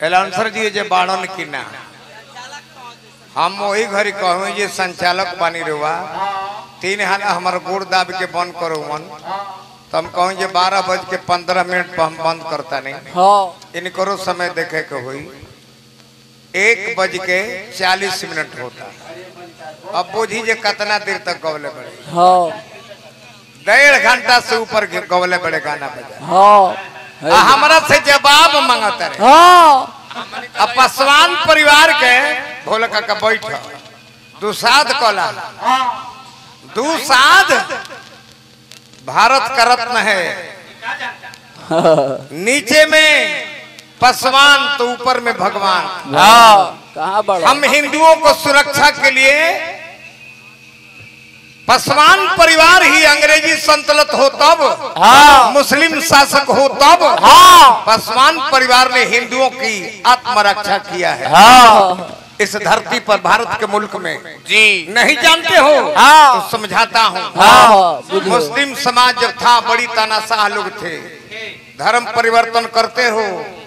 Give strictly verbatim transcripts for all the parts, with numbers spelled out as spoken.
एलाउंसर जी जे बाड़न की ना हम वही घड़ी कहूँ जे संचालक बानी रुआ तीन हाल हमारे गोड़ दाब के बंद करो मन तो हम कहूँ जे बारह बज के पंद्रह मिनट पर हम बंद करता नहीं हाँ। इनको समय देखे के हुई एक बज के चालीस मिनट होता अब बुझी जे कितना देर तक गवले बड़े हाँ। डेढ़ घंटा से ऊपर गवले बड़े गाना बजा हाँ। हमारा से जवाब मांगता रहे हाँ। अब पासवान परिवार के भोले का बैठ दुसाध कला दुसाध भारत का रत्न है नीचे में पासवान तो ऊपर में भगवान हाँ। हम हिंदुओं को सुरक्षा के लिए पासवान परिवार ही अंग्रेजी संतलत हो तब हाँ। मुस्लिम शासक हो तब हाँ। पासवान परिवार ने हिंदुओं की आत्मरक्षा किया है हाँ। इस धरती पर भारत के मुल्क में जी नहीं जानते हो हाँ। तो समझाता हूँ हाँ। मुस्लिम समाज जब था बड़ी तानाशाह लोग थे धर्म परिवर्तन करते हो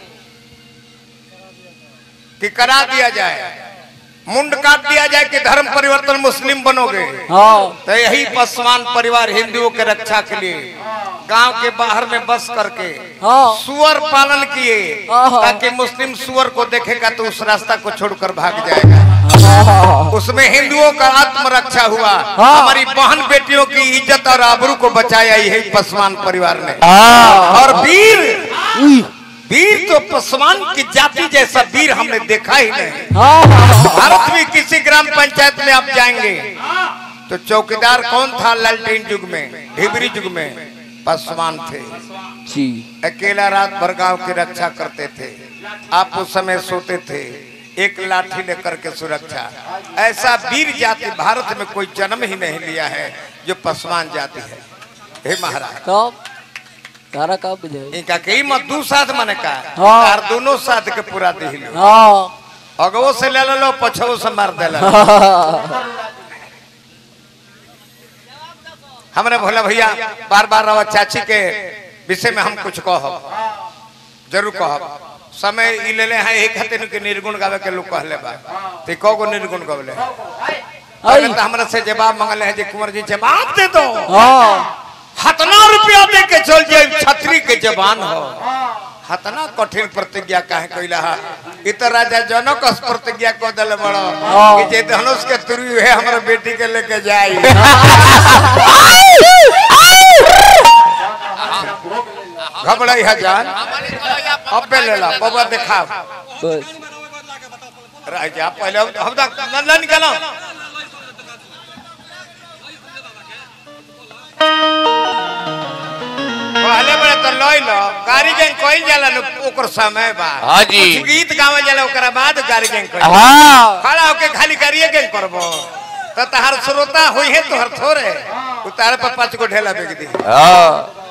कि करा दिया जाए मुंड काट दिया जाए कि धर्म परिवर्तन मुस्लिम बनोगे हाँ। तो यही पासवान परिवार हिंदुओं के रक्षा के लिए गांव के बाहर में बस करके हाँ। सुअर पालन किए हाँ। ताकि मुस्लिम सुअर को देखेगा तो उस रास्ता को छोड़कर भाग जाएगा हाँ। उसमें हिंदुओं का आत्मरक्षा हुआ हाँ। हमारी बहन बेटियों की इज्जत और आबरू को बचाया यही पासवान परिवार ने हाँ। और वीर वीर तो पासवान की जाति जैसा वीर हमने देखा ही नहीं भारत में किसी ग्राम पंचायत में आप जाएंगे तो चौकीदार कौन था लालटेन युग में ढिबरी युग में पासवान थे जी अकेला रात भर गांव की रक्षा करते थे आप उस समय सोते थे एक लाठी लेकर के सुरक्षा ऐसा वीर जाति भारत में कोई जन्म ही नहीं लिया है जो पासवान जाति है हे महाराज तारा का बुझाई इनका कई मत दू साथ मने का हाँ। तार दोनों साथ के पूरा दिल हाँ। अगवो से ले लो पछवो से मार देला हाँ। हमने भोला भैया बार बार रवा चाची के विषय में हम कुछ कहो जरूर कहो समय ई ले ले है एक हते के निर्गुण गावे के लोग कहले बा ते को गो निर्गुण गावले अरे तो हमरा से जवाब मांगले है जे कुंवर जी जवाब दे दो हां हतना रुपया दे के चल जाए छतरी के जवान हो हतना कठिन प्रतिज्ञा काहे कइला है इ त राजा जनक अस प्रतिज्ञा को दल बड़ो कि जे धनुष के तुरी है हमर बेटी के लेके जाई घबराई हजार अब पे लेला बाबा देखा राजा पहले हम न निकालो पहले बड़े तो लई लो गाड़ी गैंग कोई जाला न ओकर समय बा हां जी गीत गावे जाला ओकरा बाद गाड़ी गैंग कोई हां खड़ा होके खाली गाड़िए गैंग करबो त तहार श्रोता होई है तोहर थोरे उतारे पर पांच गो ढेला बेच दी हां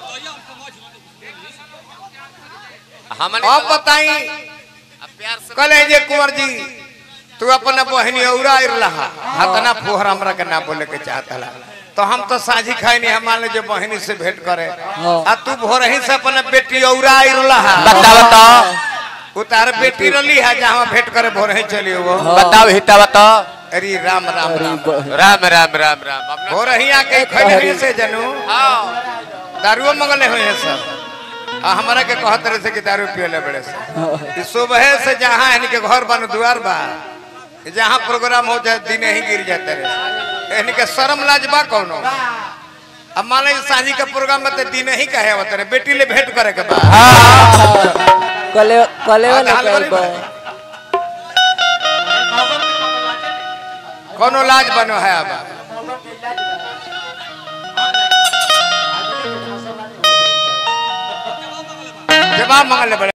हमने अब बताई प्यार से कले जे कुंवर जी तू अपन बहनी औरा इरला हतना फोहर हमरा के ना बोले के चाहतला तो हम तो साझी खाई नहीं हमारे जो बहनी से भेंट करे आ तू भोर ही से अपने बेटी औरा इरला बता बता उतार बेटी रली है जहां भेंट करे भोर ही चली वो बताओ हिता बता अरे राम राम राम राम राम राम भोर ही आके खैले से जनू हां दारू मंगले हुए हैं सब आ हमरा के कहत रहे से कि दारू पियले बड़े से सुबह से जहां इनके घर बन द्वार बा जहां प्रोग्राम हो जाए दिन ही गिर जाते रहे इनके शर्म लाजबा कोनो अब मान लीजिए साझी का प्रोग्राम में तो दिन ही कहे होते रहे बेटी ले भेंट करे के बाद कले कले वाला कोनो लाज बनो है अब जवाब मांगले